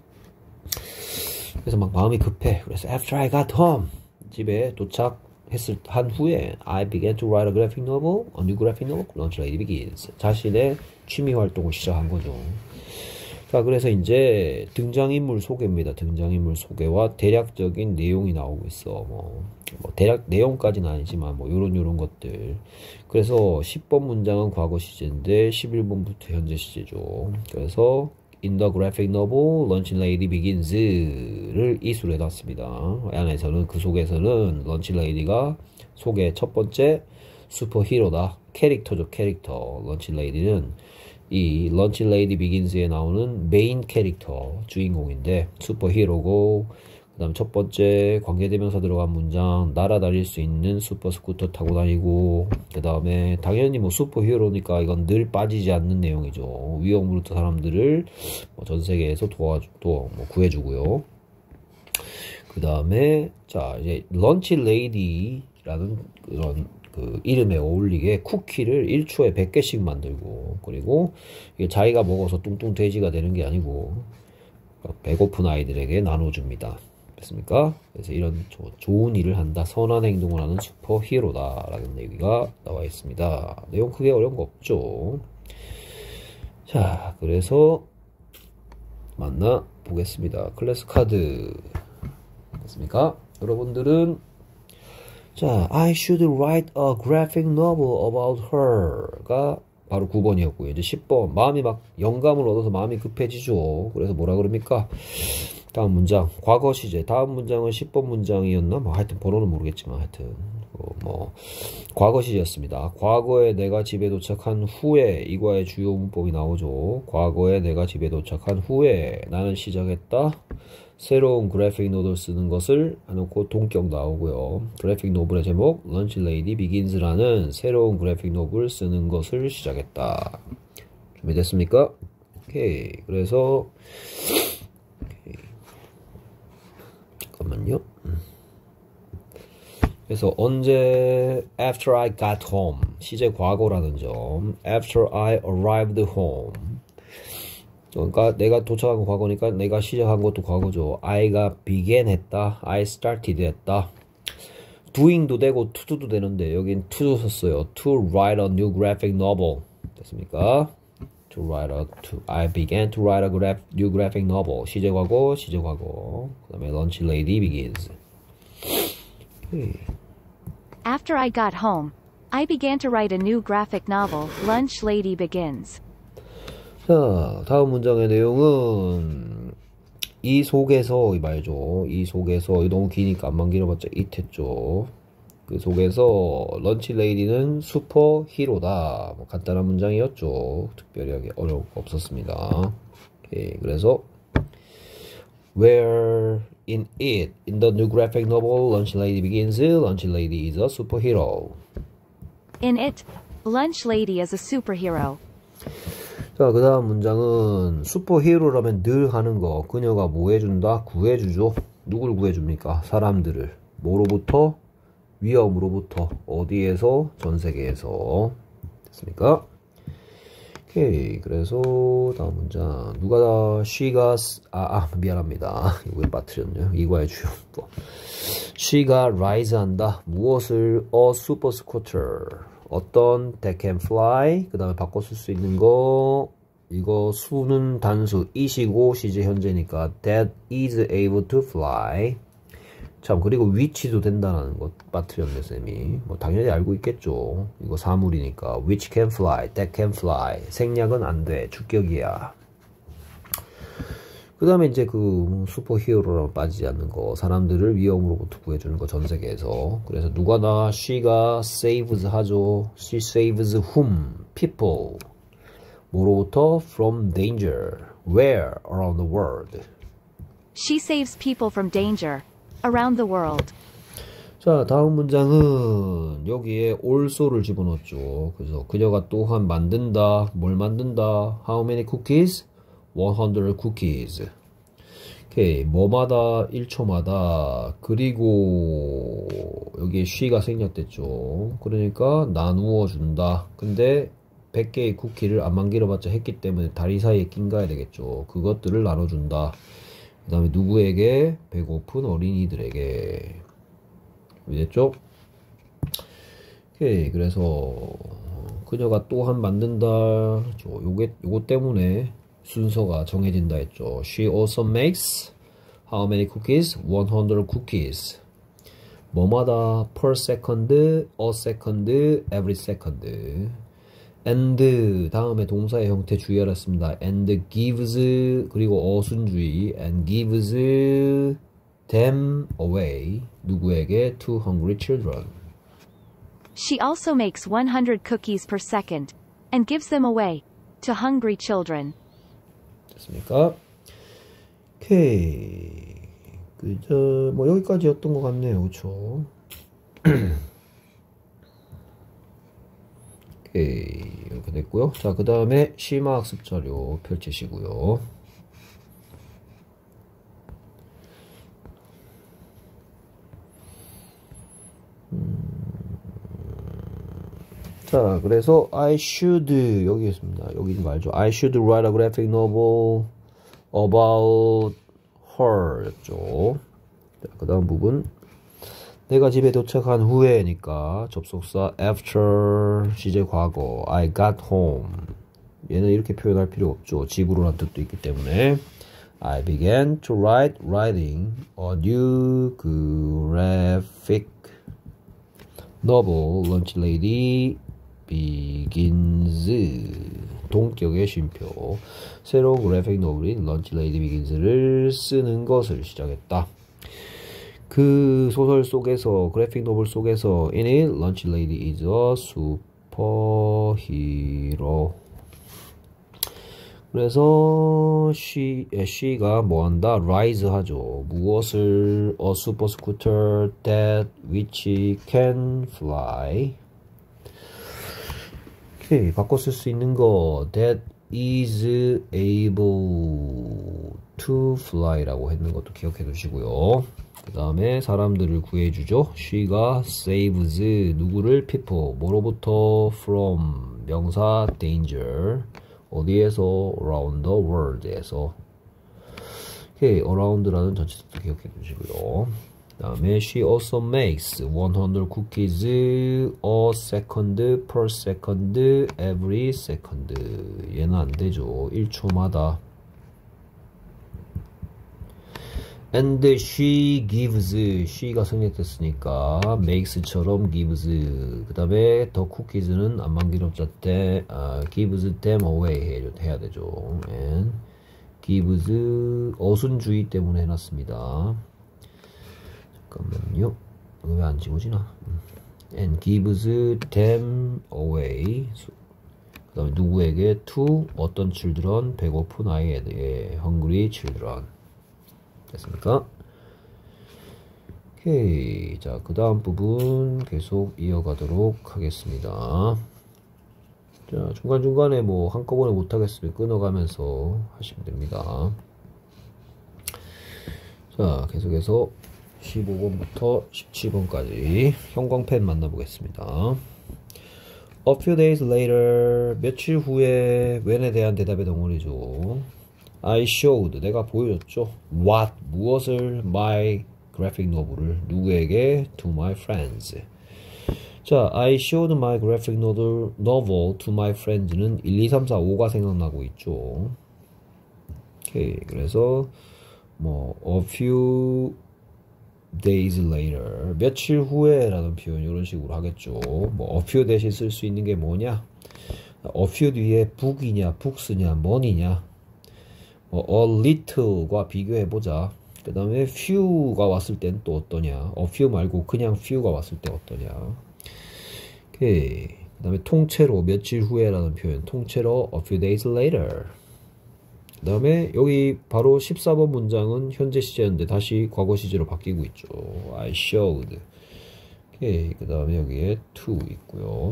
Speaker 1: 그래서 막 마음이 급해. 그래서 after I got home 집에 도착했을 한 후에 I began to write a graphic novel, a new graphic novel, Lunch Lady Begins. 자신의 취미 활동을 시작한 거죠. 자, 그래서 이제 등장인물 소개입니다. 등장인물 소개와 대략적인 내용이 나오고 있어. 뭐, 뭐 대략 내용까지는 아니지만 뭐 요런 요런 것들. 그래서 십 번 문장은 과거 시제인데 십일 번부터 현재 시제죠. 그래서 In the graphic novel, Lunch Lady Begins를 이수로 해놨습니다. 안에서는 그 속에서는 런치 레이디가 소개 첫 번째 슈퍼히로다. 캐릭터죠, 캐릭터. 런치 레이디는 이 런치 레이디 비긴스에 나오는 메인 캐릭터 주인공인데 슈퍼히로고 그 다음 첫 번째 관계대명사 들어간 문장 날아다닐 수 있는 슈퍼 스쿠터 타고 다니고 그 다음에 당연히 뭐 슈퍼히로니까 이건 늘 빠지지 않는 내용이죠. 위험으로부터 사람들을 뭐 전 세계에서 도와주 또 뭐 구해주고요. 그 다음에 자 이제 런치 레이디라는 그런 그 이름에 어울리게 쿠키를 일 초에 백 개씩 만들고 그리고 이게 자기가 먹어서 뚱뚱 돼지가 되는 게 아니고 배고픈 아이들에게 나눠줍니다. 됐습니까? 그래서 이런 조, 좋은 일을 한다, 선한 행동을 하는 슈퍼히어로다 라는 얘기가 나와 있습니다. 내용 크게 어려운 거 없죠. 자, 그래서 만나 보겠습니다. 클래스 카드 됐습니까? 여러분들은 자, I should write a graphic novel about her가 바로 구 번이었고요. 이제 십 번. 마음이 막 영감을 얻어서 마음이 급해지죠. 그래서 뭐라 그럽니까? 다음 문장. 과거 시제. 다음 문장은 십 번 문장이었나? 뭐 하여튼 번호는 모르겠지만 하여튼 어, 뭐 과거 시제였습니다. 과거에 내가 집에 도착한 후에 이과의 주요 문법이 나오죠. 과거에 내가 집에 도착한 후에 나는 시작했다. 새로운 그래픽 노블 쓰는 것을 해놓고 동격 나오고요. 그래픽 노블의 제목 런치 레이디 비긴즈라는 새로운 그래픽 노블 쓰는 것을 시작했다. 준비됐습니까? 오케이. 그래서 오케이. 잠깐만요. 그래서 언제 after I got home 시제 과거라는 점 after I arrived home 그러니까 내가 도착한 거 과거니까 내가 시작한 것도 과거죠. I가 began 했다. I started 했다. doing도 되고 to도 되는데 여긴 to 썼어요. To write a new graphic novel. 됐습니까? To write a, to, I began to write a graph, new graphic novel. 시제 과거, 시제 과거. 그 다음에 lunch lady begins. Okay.
Speaker 2: After I got home, I began to write a new graphic novel, Lunch Lady Begins.
Speaker 1: 자, 다음 문장의 내용은 이 속에서 이 말이죠. 이 속에서 너무 기니까 안만 길어봤자 it 했죠. 그 속에서 런치 레이디는 슈퍼 히로다. 뭐 간단한 문장이었죠. 특별히 어려울 거 없었습니다. 오케이, 그래서 where in it, in the new graphic novel, Lunch Lady Begins, Lunch Lady is a superhero.
Speaker 2: In it, Lunch Lady is a superhero.
Speaker 1: 자, 그 다음 문장은 슈퍼히어로라면 늘 하는 거. 그녀가 뭐 해준다? 구해주죠. 누굴 구해줍니까? 사람들을. 뭐로부터? 위험으로부터. 어디에서? 전 세계에서. 됐습니까? 오케이. 그래서 다음 문장. 누가 다 she가 아, 아 미안합니다. 이거에 빠뜨렸네요. 이과의 주요법. she가 rise 한다. 무엇을? a super scooter. 어떤 that can fly 그 다음에 바꿔 쓸 수 있는 거 이거 수는 단수 이시고 시제 현재니까 that is able to fly. 참 그리고 which도 된다는 것 빠뜨렸네 쌤이. 뭐 당연히 알고 있겠죠. 이거 사물이니까 which can fly, that can fly. 생략은 안 돼. 주격이야. 그 다음에 이제 그 슈퍼히어로라고 빠지지 않는 거 사람들을 위험으로부터 구해주는 거 전 세계에서. 그래서 누가나 she가 saves 하죠. she saves whom? people. 뭐로부터? from danger. where? around the world.
Speaker 2: She saves people from danger around the world.
Speaker 1: 자, 다음 문장은 여기에 also를 집어넣었죠. 그래서 그녀가 또한 만든다. 뭘 만든다? How many cookies? one hundred cookies. 오케이. 뭐마다 일 초마다. 그리고 여기에 she가 생략됐죠. 그러니까 나누어 준다. 근데 백 개의 쿠키를 안 만들어봤자 했기 때문에 다리 사이에 낀 가야 되겠죠. 그것들을 나눠준다. 그 다음에 누구에게? 배고픈 어린이들에게. 이해됐죠? 오케이. 그래서 그녀가 또한 만든다. 요게 요거 때문에 순서가 정해진다 했죠. She also makes how many cookies? one hundred cookies. 뭐마다 per second, a second, every second. and 다음에 동사의 형태 주의하랬습니다. and gives 그리고 어순주의 and gives them away 누구에게? to hungry children.
Speaker 2: She also makes one hundred cookies per second and gives them away to hungry children.
Speaker 1: 됐습니까? 오케이. 그저 뭐 여기까지였던 것 같네요. 그렇죠? 오케이. 이렇게 됐고요. 자, 그 다음에 심화 학습 자료 펼치시고요. 음... 자, 그래서 I should 여기 있습니다. 여기 말죠. I should write a graphic novel about her 였죠. 자, 그 다음 부분 내가 집에 도착한 후에니까 접속사 after 시제 과거 I got home 얘는 이렇게 표현할 필요 없죠. 집으로란 뜻도 있기 때문에 I began to write writing a new graphic novel Lunch Lady Begins 동격의 쉼표 새로운 그래픽 노블인 Lunch Lady Begins를 쓰는 것을 시작했다. 그 소설 속에서 그래픽 노블 속에서 in it Lunch Lady is a superhero. 그래서 she, she가 뭐한다? rise 하죠. 무엇을? a super scooter that which can fly. 오케이. 바꿔 쓸 수 있는 거 that is able to fly라고 했는 것도 기억해 두시고요. 그 다음에 사람들을 구해주죠. she가 saves 누구를? people 뭐로부터? from 명사 danger 어디에서? around the world에서. 오케이. around라는 전치사도 기억해 두시고요. 그 다음에 she also makes one hundred cookies a second per second every second 얘는 안되죠. 일 초마다. and she gives she가 생략됐으니까 makes처럼 gives 그 다음에 the cookies는 안만기럽자 때 아, gives them away 해야 되죠. and gives 어순주의 때문에 해놨습니다. 잠깐만요. 왜 안 지워지나? and gives them away 그 다음에 누구에게? to 어떤 children? 배고픈 아이에게 hungry children. 됐습니까? 오케이. 자, 그 다음 부분 계속 이어가도록 하겠습니다. 자, 중간중간에 뭐 한꺼번에 못하겠으면 끊어가면서 하시면 됩니다. 자, 계속해서 십오 번부터 십칠 번까지 형광펜 만나보겠습니다. A few days later, 며칠 후에 when에 대한 대답의 덩어리죠. I showed, 내가 보여줬죠. What, 무엇을? My graphic novel을 누구에게? To my friends. 자, I showed my graphic novel, novel to my friends는 일, 이, 삼, 사, 오가 생각나고 있죠. 오케이. 그래서 뭐 a few days later, 며칠 후에 라는 표현 이런 식으로 하겠죠. 뭐 a few 대신 쓸 수 있는 게 뭐냐? a few 뒤에 book이냐, books냐, money냐. 뭐 a little과 비교해보자. 그 다음에 few가 왔을 땐 또 어떠냐. a few 말고 그냥 few가 왔을 때 어떠냐. 오케이. 그 다음에 통째로 며칠 후에 라는 표현. 통째로 a few days later. 그 다음에 여기 바로 십사 번 문장은 현재 시제인데 다시 과거 시제로 바뀌고 있죠. I showed. 오케이. 그 다음에 여기에 to 있고요.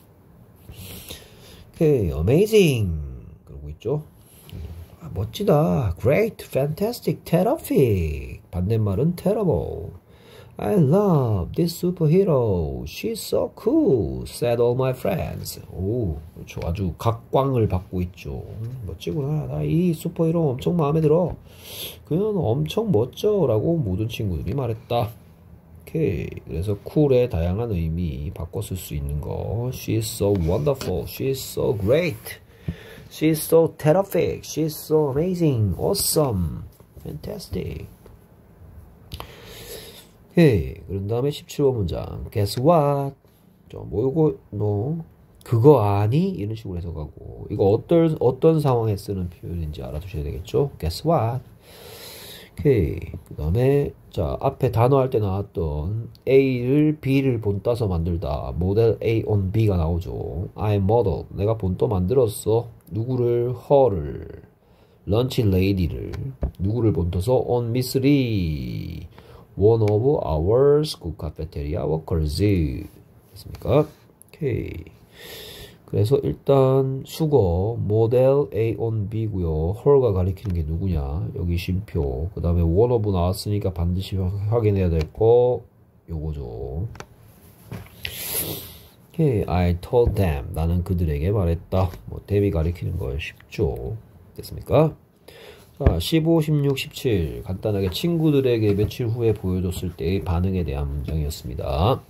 Speaker 1: 오케이. amazing. 그러고 있죠. 아, 멋지다. great, fantastic, terrific. 반대말은 terrible. I love this superhero. She's so cool. Said all my friends. 오, 그렇죠. 아주 각광을 받고 있죠. 멋지구나. 나 이 슈퍼히로 엄청 마음에 들어. 그녀는 엄청 멋져. 라고 모든 친구들이 말했다. 오케이. 그래서 cool의 다양한 의미 바꿔 쓸 수 있는 거. She's so wonderful. She's so great. She's so terrific. She's so amazing. Awesome. Fantastic. 오케이. 그런 다음에 십칠 번 문장. Guess what? 뭐 이거 너 그거 아니? 이런 식으로 해석하고 이거 어떤 어떤 상황에 쓰는 표현인지 알아두셔야 되겠죠? Guess what? 오케이. 그 다음에 자 앞에 단어 할 때 나왔던 A를 B를 본따서 만들다. 모델 A on B가 나오죠. I modeled. 내가 본떠 만들었어. 누구를? her를. lunch lady를. 누구를 본떠서? on Miss Lee. one of our school cafeteria workers. 됐습니까? 오케이. 그래서 일단 수거 모델 A on B고요. her가 가리키는 게 누구냐? 여기 쉼표. 그 다음에 one of 나왔으니까 반드시 확인해야 될 거 요거죠. 오케이. I told them. 나는 그들에게 말했다. 뭐 them이 가리키는 거 쉽죠. 됐습니까? 자, 십오, 십육, 십칠 간단하게 친구들에게 며칠 후에 보여줬을 때의 반응에 대한 문장이었습니다.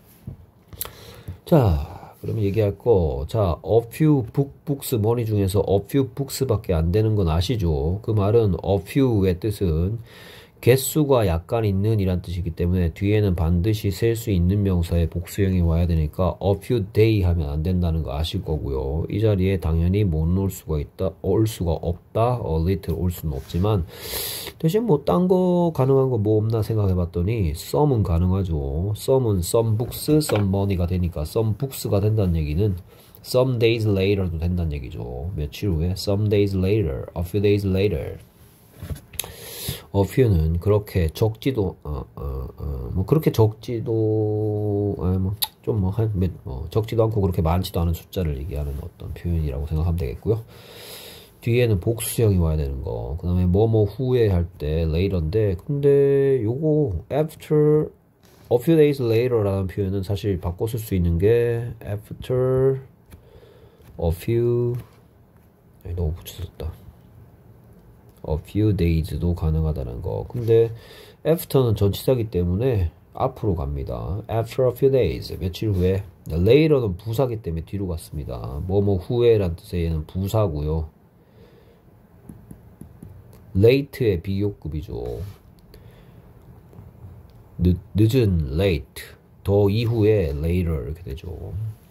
Speaker 1: 자, 그러면 얘기할 거. 자, a few book, books, money 중에서 a few books 밖에 안 되는 건 아시죠? 그 말은 a few의 뜻은 개수가 약간 있는 이란 뜻이기 때문에 뒤에는 반드시 셀 수 있는 명사의 복수형이 와야 되니까 a few day 하면 안 된다는 거 아실 거고요. 이 자리에 당연히 못 올 수가 있다, 올 수가 없다, a little 올 수는 없지만 대신 뭐 딴 거 가능한 거 뭐 없나 생각해 봤더니 some은 가능하죠. some은 some books, some money가 되니까 some books가 된다는 얘기는 some days later도 된다는 얘기죠. 며칠 후에 some days later, a few days later. a few는 그렇게 적지도 어, 어, 어, 뭐 그렇게 적지도 아, 뭐 좀 뭐 한 몇 뭐 적지도 않고 그렇게 많지도 않은 숫자를 얘기하는 어떤 표현이라고 생각하면 되겠고요. 뒤에는 복수형이 와야 되는 거. 그 다음에 뭐뭐 후에 할 때 later인데 근데 요거 after a few days later라는 표현은 사실 바꿔 쓸 수 있는 게 after a few 아니, 너무 붙여졌다. a few days도 가능하다는 거. 근데 after는 전치사기 때문에 앞으로 갑니다. after a few days 며칠 후에. later는 부사기 때문에 뒤로 갔습니다. 뭐뭐 후에란 뜻의 얘는 부사고요. late의 비교급이죠. 늦, 늦은 late, 더 이후에 later 이렇게 되죠.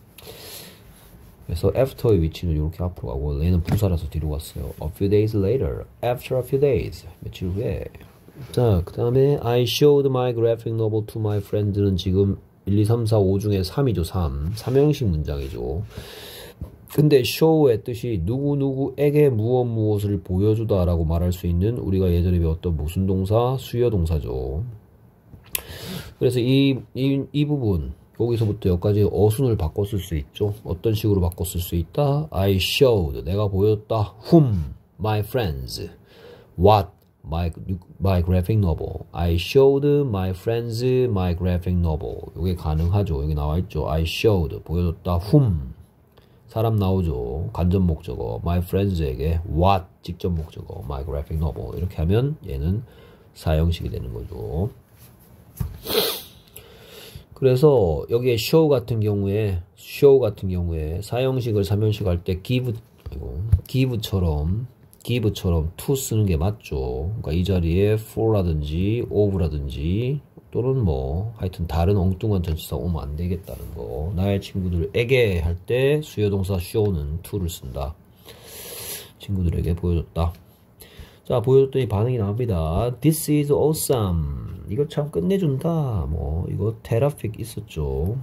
Speaker 1: 그래서 after의 위치는 이렇게 앞으로 가고 얘는 부사라서 뒤로 갔어요. a few days later, after a few days 며칠 후에. 자, 그 다음에 I showed my graphic novel to my friends는 지금 일, 이, 삼, 사, 오 중에 삼이죠. 삼. 삼형식 문장이죠. 근데 show의 뜻이 누구누구에게 무엇 무엇을 보여주다 라고 말할 수 있는 우리가 예전에 배웠던 무슨 동사? 수요 동사죠. 그래서 이, 이, 이 부분 여기서부터 여기까지 어순을 바꿔 쓸 수 있죠. 어떤 식으로 바꿔 쓸 수 있다? I showed. 내가 보였다. Whom? My friends. What? My, my graphic novel. I showed my friends my graphic novel. 이게 가능하죠. 여기 나와 있죠. I showed. 보여줬다. Whom? 사람 나오죠. 간접 목적어. My friends에게 what? 직접 목적어. My graphic novel. 이렇게 하면 얘는 사형식이 되는 거죠. 그래서 여기에 show 같은 경우에 show 같은 경우에 사형식을 삼형식 할 때 give 아이고, give처럼 give처럼 to 쓰는 게 맞죠. 그러니까 이 자리에 for라든지 of라든지 또는 뭐 하여튼 다른 엉뚱한 전치사 오면 안 되겠다는 거. 나의 친구들에게 할 때 수요동사 show는 to를 쓴다. 친구들에게 보여줬다. 자, 보여줬더니 반응이 나옵니다. This is awesome. 이거 참 끝내준다. 뭐 이거 terrific 있었죠.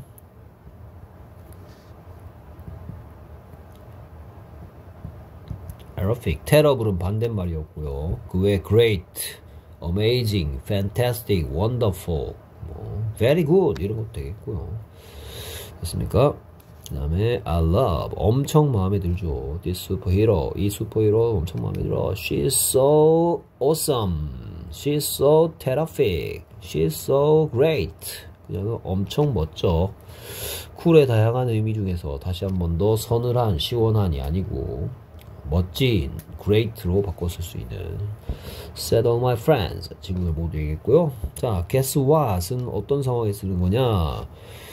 Speaker 1: terrific, terrible은 반대말이었고요. 그 외에 great, amazing, fantastic, wonderful, 뭐 very good 이런 것도 되겠고요. 됐습니까? 그 다음에 I love, 엄청 마음에 들죠. This superhero, 이 슈퍼히로 엄청 마음에 들어. She's so awesome, she's so terrific, she's so great. 그냥 엄청 멋져. 쿨의 다양한 의미 중에서 다시 한 번 더 서늘한, 시원한이 아니고 멋진, great로 바꿨을 수 있는 Said all my friends, 친구들 모두 얘기했고요. 자, guess what은 어떤 상황에 쓰는 거냐.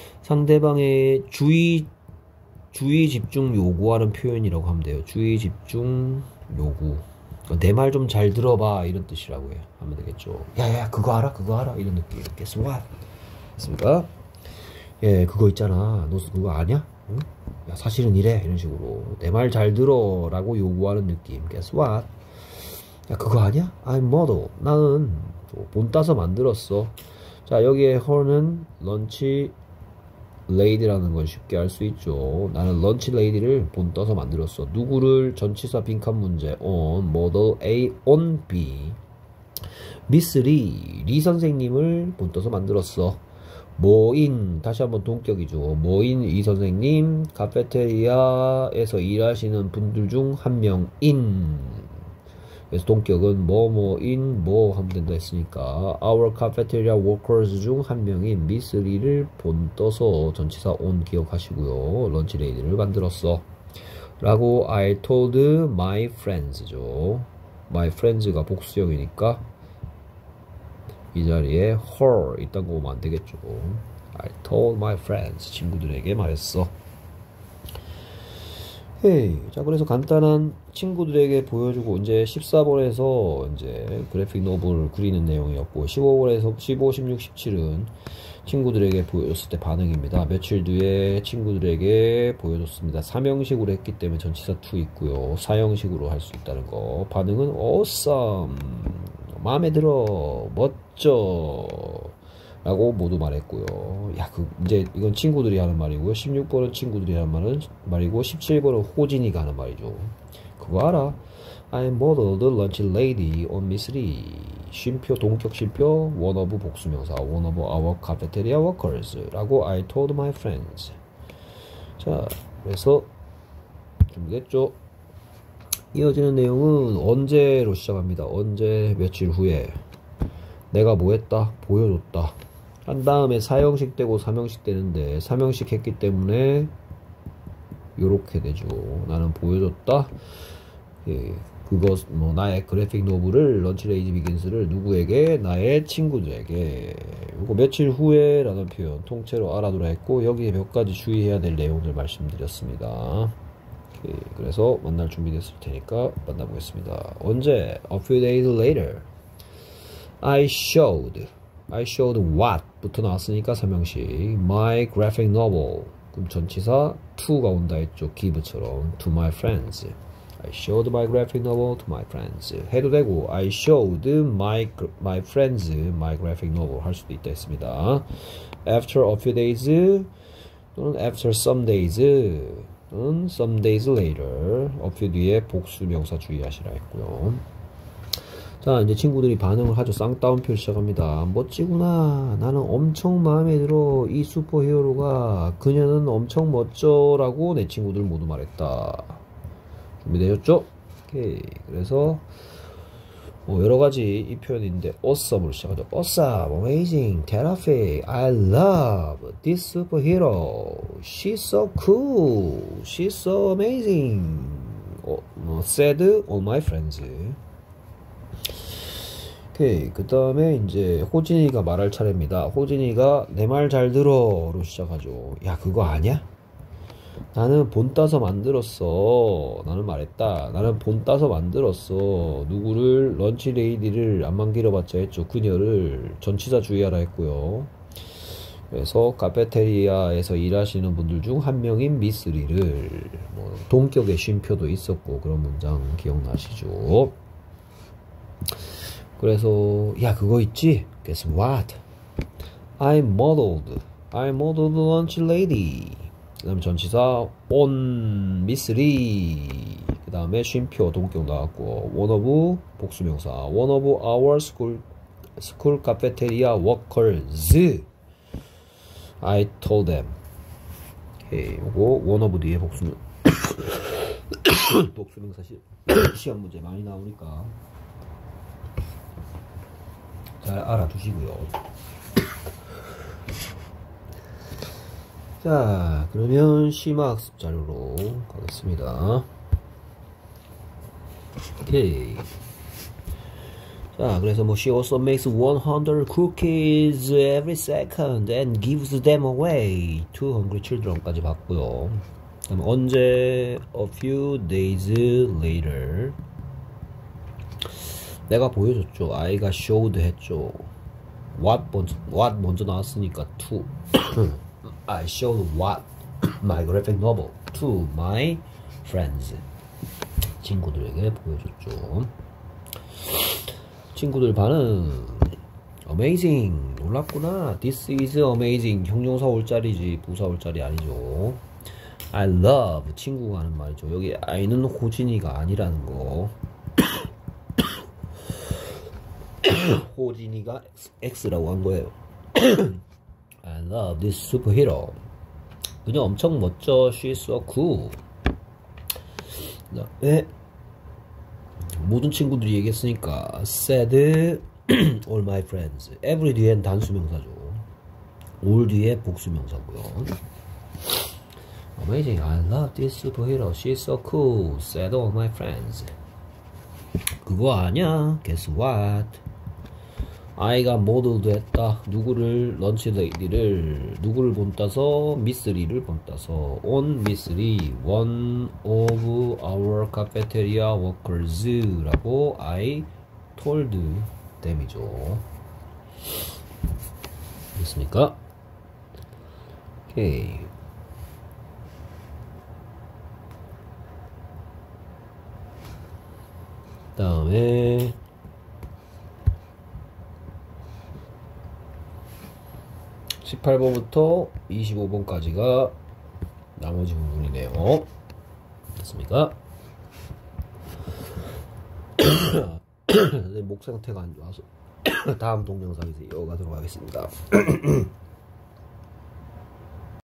Speaker 1: 상대방의 주의 주의 집중 요구하는 표현이라고 하면 돼요. 주의 집중 요구. 내 말 좀 잘 들어봐 이런 뜻이라고 해요. 하면 되겠죠. 야야 그거 알아? 그거 알아? 이런 느낌. guess what? 됐습니까? 예, 그거 있잖아. 너 그거 아냐? 응? 야, 사실은 이래. 이런 식으로 내 말 잘 들어 라고 요구하는 느낌. guess what? 야, 그거 아냐? I'm model. 나는 본 따서 만들었어. 자, 여기에 her는 런치 레이디라는 건 쉽게 알 수 있죠. 나는 런치 레이디를 본 떠서 만들었어. 누구를? 전치사 빈칸 문제 on model A on B. 미스 리, 리 선생님을 본 떠서 만들었어. 모인, 다시 한번 동격이죠. 모인 이 선생님 카페테리아에서 일하시는 분들 중 한 명인. 그래서 동격은 뭐뭐인 뭐 하면 된다 했으니까 our cafeteria workers 중 한 명인 미스 리를 본 떠서 전치사 on 기억하시고요. 런치 레이디를 만들었어 라고 I told my friends죠. my friends가 복수형이니까 이 자리에 her 이딴 거 오면 안 되겠죠. I told my friends, 친구들에게 말했어. 헤이. 자, 그래서 간단한 친구들에게 보여주고 이제 십사 번에서 이제 그래픽 노블을 그리는 내용이었고 십오 번에서 십오, 십육, 십칠은 친구들에게 보여줬을 때 반응입니다. 며칠 뒤에 친구들에게 보여줬습니다. 삼형식으로 했기 때문에 전치사 to 있고요. 사형식으로 할 수 있다는 거. 반응은 awesome, 마음에 들어, 멋져 라고 모두 말했고요. 야, 그 이제 이건 친구들이 하는 말이고요. 십육 번은 친구들이 하는 말은 말이고 십칠 번은 호진이가 하는 말이죠. 그거 알아? I modeled lunch lady on Miss Lee. 쉼표, 동격 쉼표, one of 복수명사, one of our cafeteria workers 라고 I told my friends. 자, 그래서 준비됐죠? 이어지는 내용은 언제로 시작합니다. 언제, 며칠 후에 내가 뭐 했다? 보여줬다. 한 다음에 사형식 되고 삼형식 되는데 삼형식 했기 때문에 요렇게 되죠. 나는 보여줬다. 예, 그거 뭐 나의 그래픽 노블을 런치 레이디 비긴스를 누구에게? 나의 친구들에게. 이거 며칠 후에 라는 표현 통째로 알아두라 했고 여기에 몇 가지 주의해야 될 내용들 말씀드렸습니다. 예, 그래서 만날 준비됐을 테니까 만나보겠습니다. 언제? A few days later. I showed, I showed what 부터 나왔으니까 삼형식 my graphic novel. 그럼 전치사 to가 온다 했죠. give처럼 to my friends. I showed my graphic novel to my friends 해도 되고 I showed my my friends my graphic novel 할 수도 있다 했습니다. After a few days 또는 after some days 또는 some days later. a few 뒤에 복수 명사 주의하시라 했고요. 자, 이제 친구들이 반응을 하죠. 쌍따옴표 시작합니다. 멋지구나. 나는 엄청 마음에 들어. 이 슈퍼히어로가. 그녀는 엄청 멋져. 라고 내 친구들 모두 말했다. 준비되셨죠? 오케이. 그래서 뭐 여러가지 이 표현인데 awesome으로 시작하죠. awesome, amazing, terrific, I love this superhero. She's so cool. She's so amazing. 어, 어, said all my friends. 오케이. 그 다음에 이제 호진이가 말할 차례입니다. 호진이가 내 말 잘 들어로 시작하죠. 야, 그거 아냐? 나는 본 따서 만들었어. 나는 말했다. 나는 본 따서 만들었어. 누구를? 런치 레이디를 안만 길어봤자 했죠. 그녀를 전치사 주의하라 했고요. 그래서 카페테리아에서 일하시는 분들 중 한 명인 미쓰리를, 뭐 동격의 쉼표도 있었고 그런 문장 기억나시죠? 그래서 야, 그거 있지? Guess what? I modeled. I modeled the lunch lady. 그 다음에 전치사 on 미쓰리. 그 다음에 쉼표 동격 나왔고, one of 복수명사 one of our school school cafeteria workers. I told them. 오케이, 요거 one of 뒤에 복수명 복수명사 시, 시험 문제 많이 나오니까 잘 알아두시고요. 자, 그러면 심화학습 자료로 가겠습니다. 오케이. 자, 그래서 뭐 she also makes one hundred cookies every second and gives them away to hungry children까지 봤고요. 그다음 언제 a few days later 내가 보여줬죠. 아이가 showed 했죠. what 먼저, what 먼저 나왔으니까 to I showed what my graphic novel to my friends. 친구들에게 보여줬죠. 친구들 반응 amazing. 놀랍구나. This is amazing. 형용사 올 자리지 부사 올 자리 아니죠. I love. 친구가 하는 말이죠. 여기 I는 호진이가 아니라는 거. 호진이가 X, X라고 한 거예요. I love this superhero. 그녀 엄청 멋져. She's so cool. 네. 모든 친구들이 얘기했으니까 said all my friends. every 뒤엔 단수명사죠. all 뒤에 복수명사고요. Amazing. I love this superhero. She's so cool. said all my friends. 그거 아냐? Guess what? 아이가 모델도 했다. 누구를? 런치 레이디를. 누구를 본따서? 미쓰리를 본따서. on 미쓰리 one of our cafeteria workers 라고 I told them이죠. 됐습니까? 오케이. 그 다음에 십팔 번부터 이십오 번까지가 나머지 부분이네요. 됐습니까? 목 상태가 안 좋아서 다음 동영상에서 이어가도록 하겠습니다.